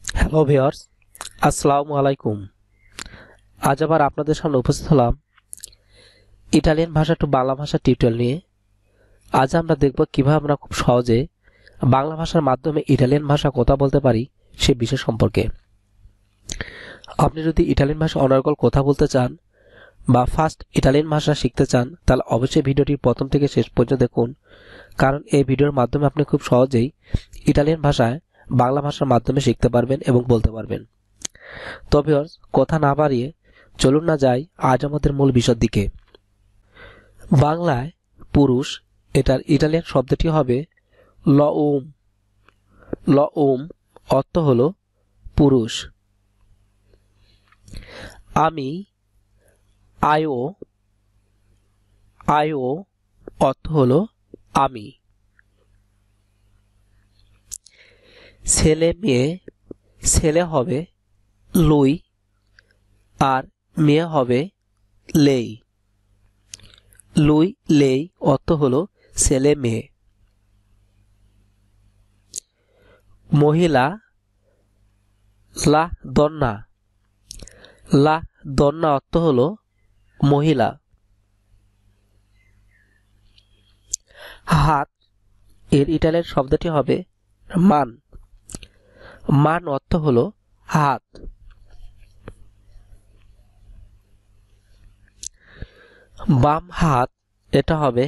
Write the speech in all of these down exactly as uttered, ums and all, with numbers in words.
Hello viewers, আসসালামু আলাইকুম। আজ আবার আপনাদের সামনে উপস্থিত হলাম ইটালিয়ান ভাষা টু বাংলা ভাষা টিউটোরিয়াল নিয়ে। আজ আমরা দেখব কিভাবে আমরা খুব সহজে বাংলা ভাষার মাধ্যমে ইটালিয়ান ভাষা কথা বলতে পারি সে বিষয় সম্পর্কে। আপনি যদি ইটালিয়ান ভাষা অনর্গল কথা বলতে চান বা ফার্স্ট ইটালিয়ান ভাষা শিখতে চান, তাহলে অবশ্যই ভিডিওটি প্রথম থেকে শেষ পর্যন্ত দেখুন, কারণ এই ভিডিওর মাধ্যমে আপনি খুব সহজেই ইটালিয়ান ভাষায় বাংলা ভাষার মাধ্যমে শিখতে পারবেন এবং বলতে পারবেন। তো ভিউয়ার্স, কথা না বাড়িয়ে চলুন না যাই আজ আমাদের মূল বিষয়ের দিকে। বাংলায় পুরুষ, এটার ইটালিয়ান শব্দটি হবে লউম। লউম অর্থ হলো পুরুষ। আমি, আয়ো, আয়ো অর্থ হলো আমি। ছেলে মেয়ে, ছেলে হবে লুই আর মেয়ে হবে লেই। লুই লেই অর্থ হলো ছেলে মেয়ে। মহিলা, লা দন্না। লা দন্না অর্থ হলো মহিলা। হাত, এর ইটালিয়ান শব্দটি হবে মান। মান অর্থ হলো হাত। বাম হাত, এটা হবে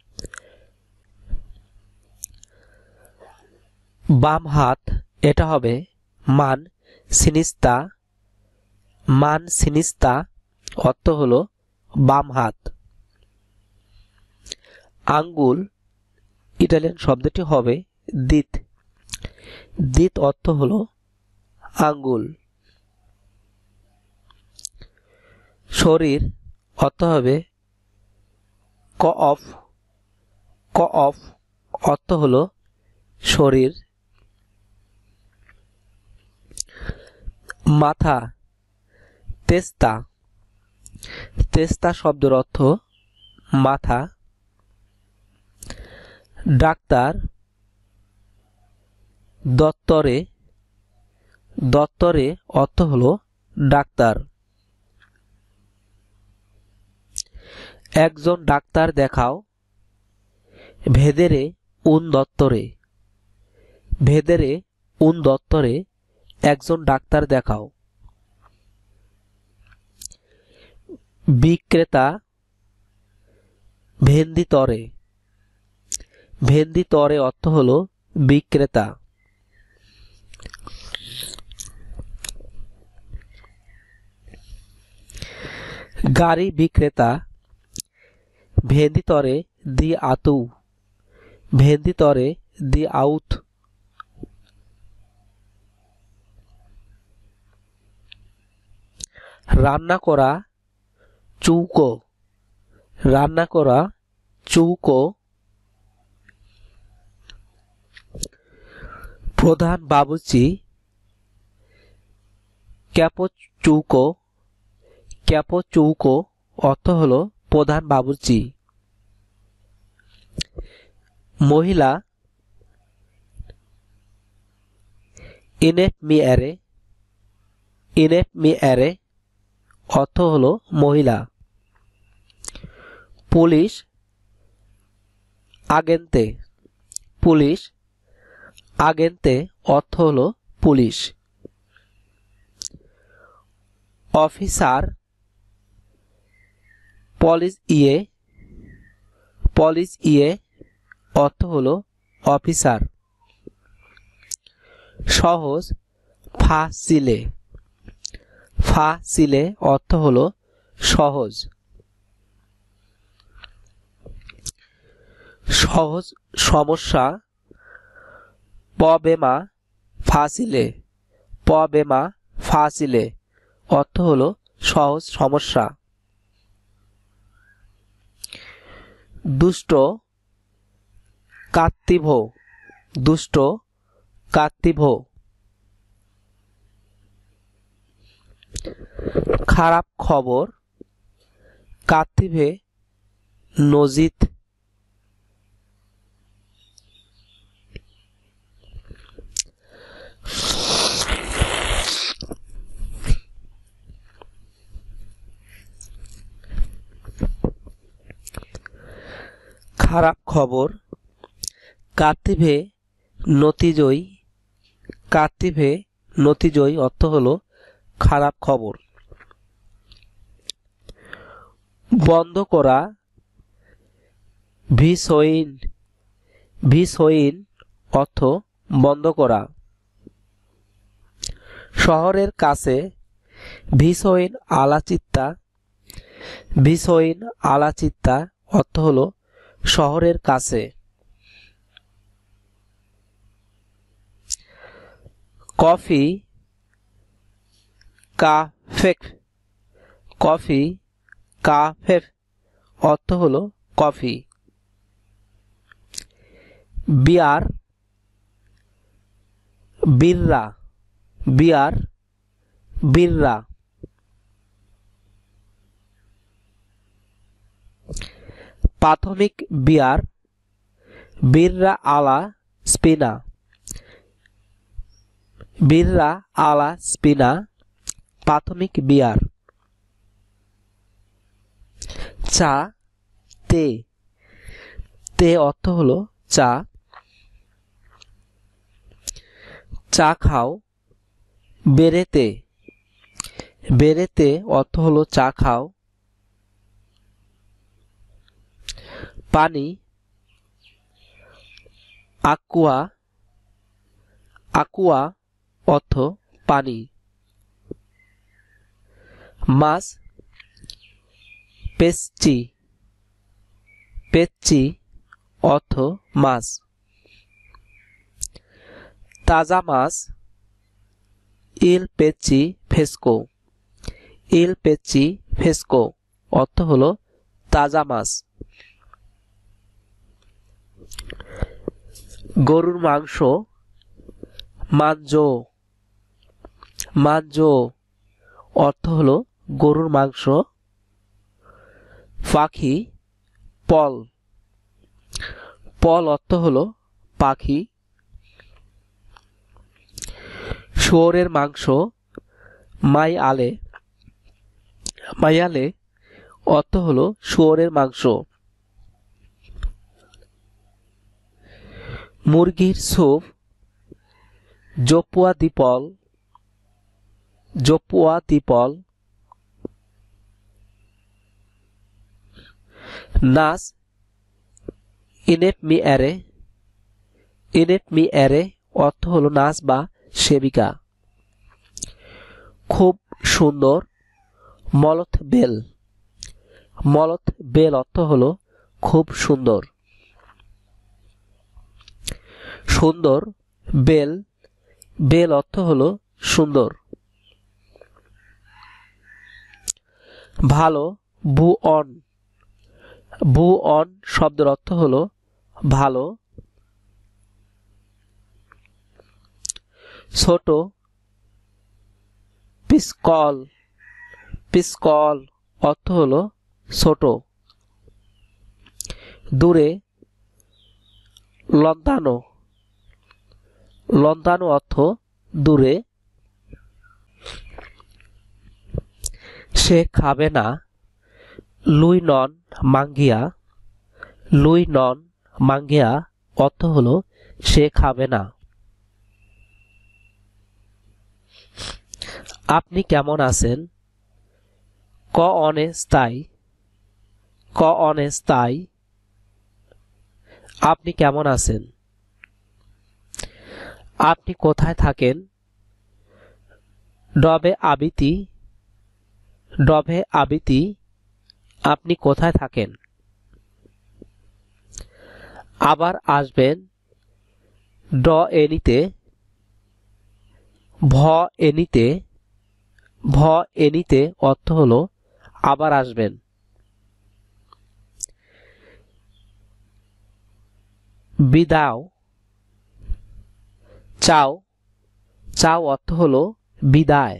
বাম হাত এটা হবে মান সিনিস্তা। মান সিনিস্তা অর্থ হলো বাম হাত। আঙ্গুল, ইটালিয়ান শব্দটি হবে দিত। দিত অর্থ হলো আঙ্গুল। শরীর অর্থ হবে কফ। কফ অর্থ হলো শরীর। মাথা, তেস্তা। তেস্তা শব্দের অর্থ মাথা। ডাক্তার, দত্তরে। দত্তরে অর্থ হলো ডাক্তার। একজন ডাক্তার দেখাও। ভেদেরে উন দত্তরে। ভেদেরে উন দত্তরে একজন ডাক্তার দেখাও। বিক্রেতা, ভেন্দিতরে। ভেন্দিতরে অর্থ হলো বিক্রেতা। গাড়ি বিক্রেতা, ভেন্দিতরে দি আতু। ভেন্দিতরে দি আউত। রান্না করা, চৌকো। রান্না করা চৌকো। প্রধান বাবুর্চি, ক্যাপো চৌকো। ক্যাপো চৌকো অর্থ হলো প্রধান বাবুর্চি। মহিলা, ইনেপ মি এরে। ইনেপ মি এরে অর্থ হলো মহিলা। পুলিশ, আগেন্তে। পুলিশ, আগেন্তে অর্থ হলো পুলিশ। অফিসার, পলিস ইয়ে। পলিস ইয়ে অর্থ হলো অফিসার। সহজ, ফাসিলে। ফাসিলে অর্থ হলো সহজ। সহজ সমস্যা, পবেমা ফাসিলে। পবেমা ফাসিলে অর্থ হলো সহজ সমস্যা। দুষ্ট, কাত্তিভো। দুষ্ট, কাত্তিভো। খারাপ খবর, কাত্তিভে নজিত। খারাপ খবর, কাত্তিভে নতিজয়ী, কাত্তিভে নতিজয়ী অর্থ হলো খারাপ খবর। বন্ধ করা, ভিসইন, ভিসইন অর্থ বন্ধ করা। শহরের কাছে, ভিসইন আলাচিত্তা, ভিসইন আলাচিত্তা অর্থ হলো শহরের কাছে। কফি, কাফেক, কফি কাফেফ অর্থ হলো কফি। বিয়ার, বিররা, বিয়ার বিররা। প্রাথমিক বিয়ার, বিররা আলা স্পিনা, বিররা আলা স্পিনা প্রাথমিক বিয়ার। চা, তে, তে অর্থ হলো চা। চা খাও, বেরেতে, বেরেতে অর্থ হলো চা খাও। পানি, আকুয়া, আকুয়া অর্থ পানি। মাছ, পেচি, পেচি অর্থ মাছ। তাজা মাছ, ইল পেচি ফেস্কো, ইল পেচি ফেস্কো অর্থ হলো তাজা মাছ। গরুর মাংস, মাঞ্জো, মাঞ্জো অর্থ হলো গরুর মাংস। পাখি, পল, পল অর্থ হলো পাখি। শুয়োরের মাংস, মাই আলে, মাইয়ালে অর্থ হলো শুয়োরের মাংস। মুরগির স্যুপ, জপুয়া দ্বীপল, জপুয়া দ্বীপল। নাচ, ইনেপ মি অ্যারে, ইনেপ মি অ্যারে অর্থ হলো নাচ বা সেবিকা। খুব সুন্দর, মলথ বেল, মলথ বেল অর্থ হলো খুব সুন্দর। সুন্দর, বেল, বেল অর্থ হলো সুন্দর। ভালো, ভু অন, ভু অন শব্দের অর্থ হলো ভালো। ছোট, পিসকল, পিসকল অর্থ হলো ছোট। দূরে, লন্তানো, লন্তানো অর্থ দূরে। সে খাবে না, লুই নন মাঙ্গিয়া, লুই নন মাঙ্গিয়া অর্থ হলো সে খাবে না। আপনি কেমন আছেন, ক অনে স্থায়ী, ক অনে স্থায়ী। আপনি কেমন আছেন। আপনি কোথায় থাকেন, ডবে আবিতি, ডবে আবিতি আপনি কোথায় থাকেন। আবার আসবেন, ড এনিতে, ভ এনিতে, ভ এনিতে অর্থ হলো আবার আসবেন। বিদাও, চাও, চাও অর্থ হলো বিদায়।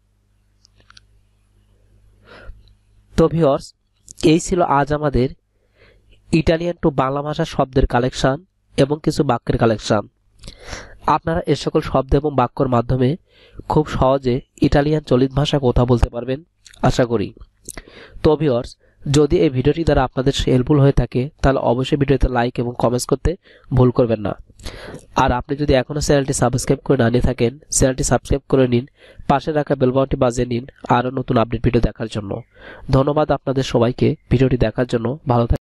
তো ভিউয়ার্স, এই ছিল আজ আমাদের ইটালিয়ান টু বাংলা ভাষা শব্দের কালেকশন এবং কিছু বাক্যের কালেকশন। আপনারা এ সকল শব্দ এবং বাক্যর মাধ্যমে খুব সহজে ইটালিয়ান চলিত ভাষায় কথা বলতে পারবেন আশা করি। তো ভিউয়ার্স, যদি এই ভিডিওটি দ্বারা আপনাদের হেল্পফুল হয়ে থাকে তাহলে অবশ্যই ভিডিওতে লাইক এবং কমেন্টস করতে ভুল করবেন না। আর আপনি যদি এখনো চ্যানেলটি সাবস্ক্রাইব করে না নিয়ে থাকেন চ্যানেলটি সাবস্ক্রাইব করে নিন, পাশে রাখা বেল বাটনটি বাজিয়ে নিন আরও নতুন আপডেট ভিডিও দেখার জন্য। ধন্যবাদ আপনাদের সবাইকে ভিডিওটি দেখার জন্য। ভালো থাকবেন।